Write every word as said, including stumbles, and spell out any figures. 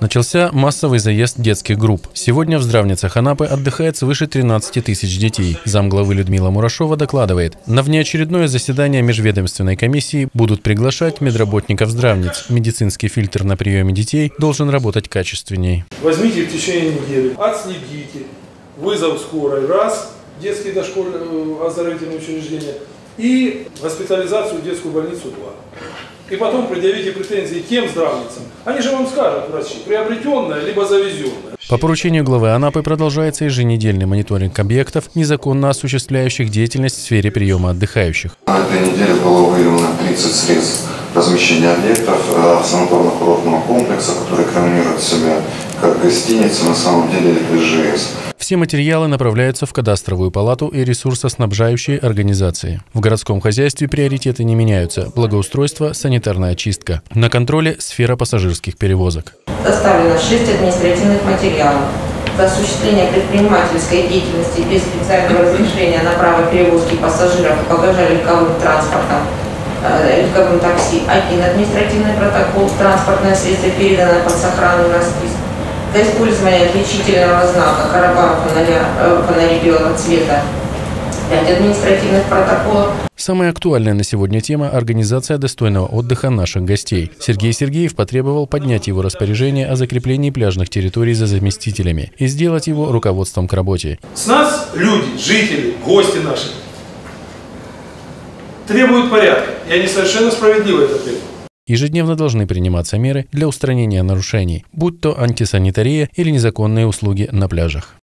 Начался массовый заезд детских групп. Сегодня в здравницах Анапы отдыхает свыше тринадцати тысяч детей. Замглавы Людмила Мурашова докладывает, на внеочередное заседание межведомственной комиссии будут приглашать медработников здравниц. Медицинский фильтр на приеме детей должен работать качественней. Возьмите в течение недели, отследите вызов скорой раз, детские дошкольные оздоровительные учреждения и госпитализацию в детскую больницу два. И потом предъявите претензии тем здравницам. Они же вам скажут, врачи, приобретенное либо завезенное. По поручению главы Анапы продолжается еженедельный мониторинг объектов, незаконно осуществляющих деятельность в сфере приема отдыхающих. На этой неделе было выявлено тридцать средств размещения объектов санаторно-курортного комплекса, которые кронируют себя как гостиницы, на самом деле это ЖС. Все материалы направляются в кадастровую палату и ресурсоснабжающие организации. В городском хозяйстве приоритеты не меняются. Благоустройство, санитарная очистка. На контроле сфера пассажирских перевозок. Составлено шесть административных материалов. За осуществление предпринимательской деятельности без специального разрешения на право перевозки пассажиров и багажа легковым транспортом, легковым такси, один административный протокол, транспортное средство передано под сохранный распис. За использование отличительного знака карабан фонаря, фонари белого цвета, пять административных протоколов. Самая актуальная на сегодня тема – организация достойного отдыха наших гостей. Сергей Сергеев потребовал поднять его распоряжение о закреплении пляжных территорий за заместителями и сделать его руководством к работе. С нас люди, жители, гости наши требуют порядка, и они совершенно справедливо это требуют. Ежедневно должны приниматься меры для устранения нарушений, будь то антисанитария или незаконные услуги на пляжах.